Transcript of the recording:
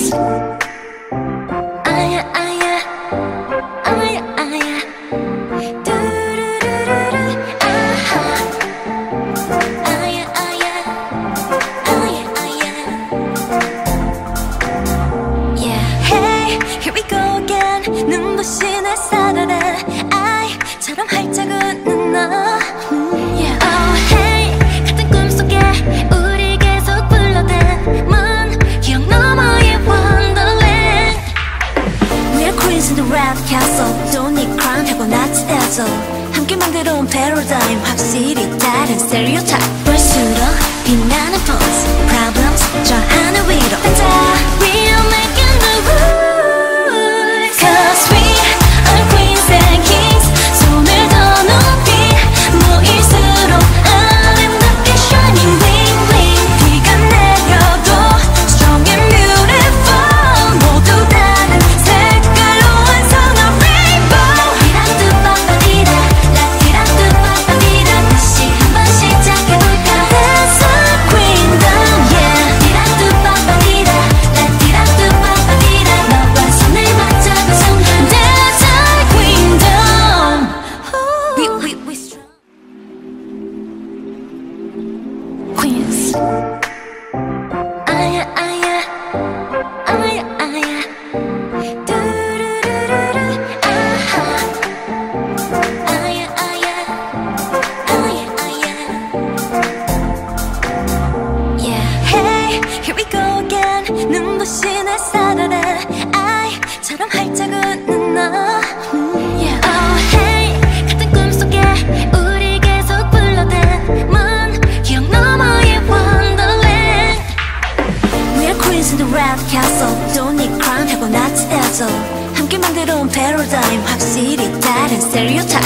아야 아야 아야 아야 뚜루루루루 아하 아야 아야 아야 아야 Yeah Hey here we go again 눈부신 햇살아래 아이처럼 활짝 웃는 너 Yeah Oh hey 같은 꿈속에 우리 계속 불러댄 먼 기억 너머의 Wonderland We're queens in the red castle Don't need crown 하고 나치해줘 함께 만들어온 paradigm 확실히 다른 stereotype 볼수록 빛나는 pose Problems 저 하늘 위로 반짝 We are making the rules Cause we are queens and kings 손을 더 높이 모일수록 아름답게 shining bling bling 비가 내려도 strong and beautiful 모두 다른 색깔로 완성한 rainbow 티라뚜빠빠디라 라티라뚜빠빠디라 다시 한번 시작해볼까 It's a queendom yeah 티라뚜빠빠디라 라티라뚜빠빠디라 너와 손을 맞잡은 순간 That's a queendom We strong Queens 아야 아야 아야 아야 뚜루루루루 아하 아야 아야 아야 아야 Yeah Hey here we go again 눈부신 햇살 아래 아이처럼 활짝 웃는 너 Yeah Oh hey 같은 꿈속에 우리 계속 불러댄 먼 기억 너머의 Wonderland We're queens in the red castle Don't need crown 하고 나치해줘 함께 만들어온 paradigm 확실히 다른 stereotype